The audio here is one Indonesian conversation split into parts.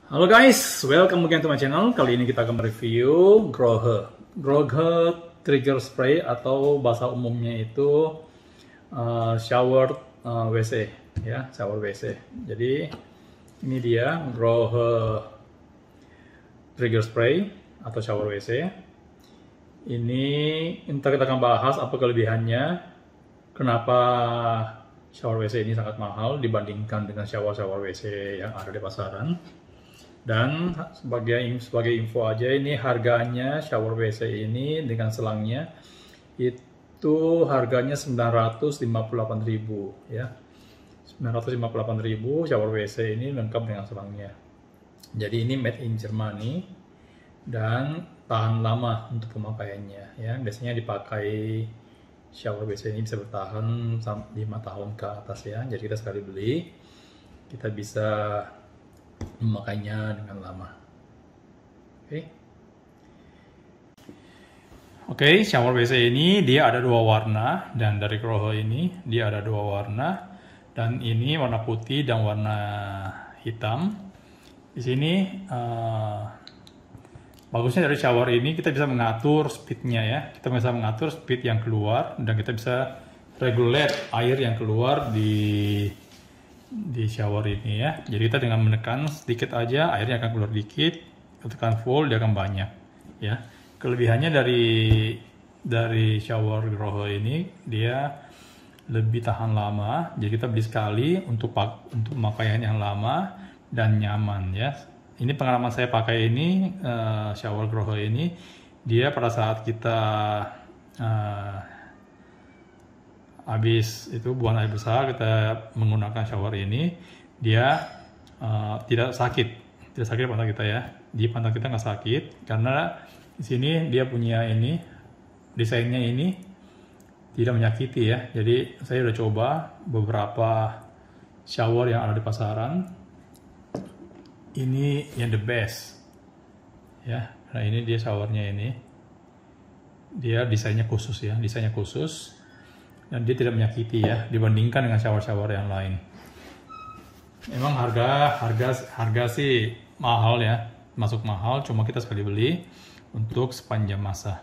Halo guys, welcome again to my channel. Kali ini kita akan mereview Grohe Trigger Spray atau bahasa umumnya itu shower WC ya, shower WC. Jadi ini dia Grohe Trigger Spray atau shower WC. Ini ntar kita akan bahas apa kelebihannya, kenapa shower WC ini sangat mahal dibandingkan dengan shower WC yang ada di pasaran. Dan sebagai info aja, ini harganya shower WC ini dengan selangnya itu harganya 958.000 ya. 958.000 shower WC ini lengkap dengan selangnya. Jadi ini made in Germany dan tahan lama untuk pemakaiannya ya. Biasanya dipakai shower WC ini bisa bertahan 5 tahun ke atas ya. Jadi kita sekali beli kita bisa memakainya dengan lama. Oke, shower WC ini dia ada dua warna, dan dari Grohe ini dia ada dua warna, dan ini warna putih dan warna hitam. Di sini bagusnya dari shower ini kita bisa mengatur speednya ya, kita bisa mengatur speed yang keluar dan kita bisa regulate air yang keluar di shower ini ya. Jadi kita dengan menekan sedikit aja airnya akan keluar dikit, tekan full dia akan banyak ya. Kelebihannya dari shower Grohe ini dia lebih tahan lama. Jadi kita beli sekali untuk pemakaian yang lama dan nyaman ya. Ini pengalaman saya pakai ini shower Grohe ini, dia pada saat kita habis itu buang air besar, kita menggunakan shower ini, dia tidak sakit pada kita ya. Di pantat kita nggak sakit karena di sini dia punya ini, desainnya ini tidak menyakiti ya. Jadi saya udah coba beberapa shower yang ada di pasaran, ini yang the best ya. Nah ini dia showernya ini, dia desainnya khusus ya, dan dia tidak menyakiti ya dibandingkan dengan shower-shower yang lain. Memang harga sih mahal ya, masuk mahal, cuma kita sekali beli untuk sepanjang masa.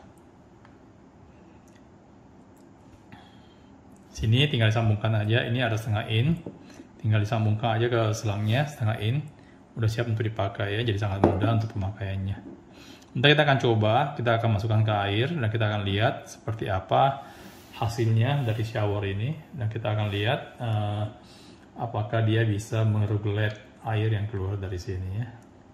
Sini tinggal disambungkan aja, ini ada setengah in, tinggal disambungkan aja ke selangnya setengah in, udah siap untuk dipakai ya, jadi sangat mudah untuk pemakaiannya. Nanti kita akan coba, kita akan masukkan ke air dan kita akan lihat seperti apa hasilnya dari shower ini, dan kita akan lihat apakah dia bisa meregulate air yang keluar dari sini ya.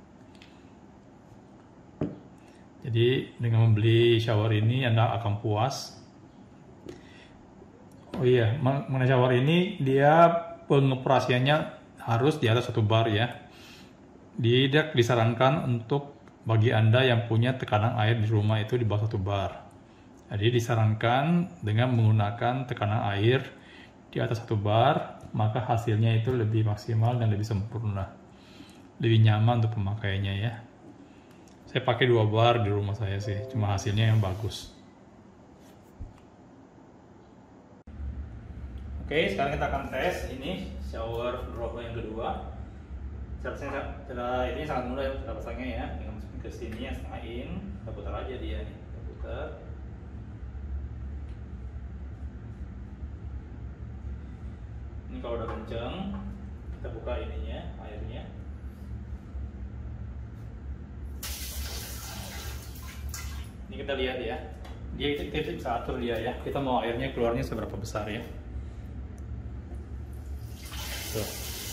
Jadi dengan membeli shower ini Anda akan puas. Oh iya, mengenai shower ini dia pengoperasiannya harus di atas 1 bar ya. Dia disarankan untuk bagi Anda yang punya tekanan air di rumah itu di bawah 1 bar. Jadi disarankan dengan menggunakan tekanan air di atas 1 bar, maka hasilnya itu lebih maksimal dan lebih sempurna. Lebih nyaman untuk pemakaiannya ya. Saya pakai 2 bar di rumah saya sih, cuma hasilnya yang bagus. Oke, sekarang kita akan tes ini shower Grohe yang kedua. Cara ini sangat mudah ya, cara pasangnya ya. Tinggal masukin ke sini yang setengah in, kita putar aja dia nih, kita putar. Ini kalau udah kenceng, kita buka ininya, airnya. Ini kita lihat ya, kita bisa atur dia ya, kita mau airnya keluarnya seberapa besar ya. Tuh.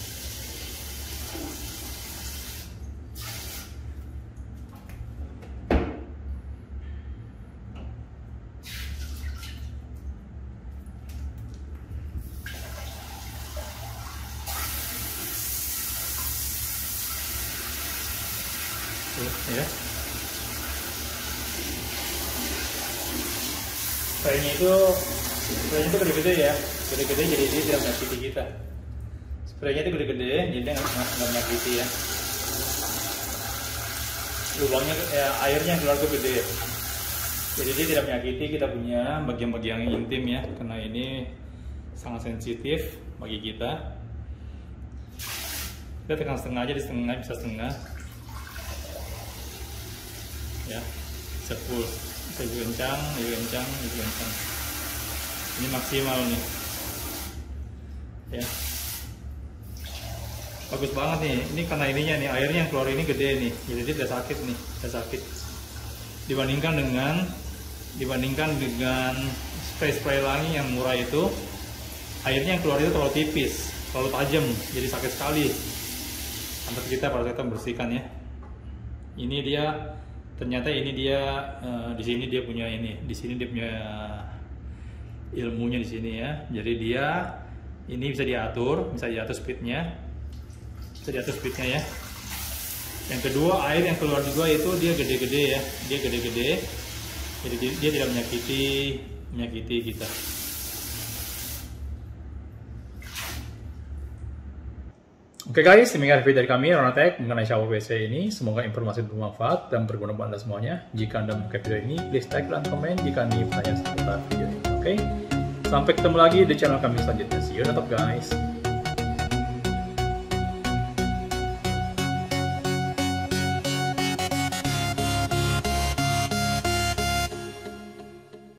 Ya. Spraynya itu gede-gede ya, gede-gede jadi dia tidak menyakiti kita. Spraynya itu gede-gede jadi dia nggak menyakiti ya. Lubangnya airnya yang keluar itu gede, jadi dia tidak menyakiti kita punya bagian-bagian yang intim ya, karena ini sangat sensitif bagi kita. Kita tekan setengah aja, di setengah bisa setengah. ya, bisa full, bisa kencang, kencang. Ini maksimal nih, ya, bagus banget nih. Ini karena ininya nih, airnya yang keluar ini gede nih, jadi dia tidak sakit nih, tidak sakit. Dibandingkan dengan spray wangi yang murah itu, airnya yang keluar itu terlalu tipis, terlalu tajam, jadi sakit sekali. Sampai kita pada kita bersihkan ya. Ini dia, ternyata ini dia di sini dia punya ini, di sini dia punya ilmunya di sini ya. Jadi dia ini bisa diatur speednya, ya. Yang kedua, air yang keluar juga itu dia gede-gede ya, jadi dia tidak menyakiti kita. Oke guys, demikian review dari kami Ronatech mengenai shower WC ini. Semoga informasi bermanfaat dan berguna buat Anda semuanya. Jika Anda menyukai video ini, please like dan komen jika Anda bertanya seputar video ini. Oke, sampai ketemu lagi di channel kami selanjutnya. See you on top guys.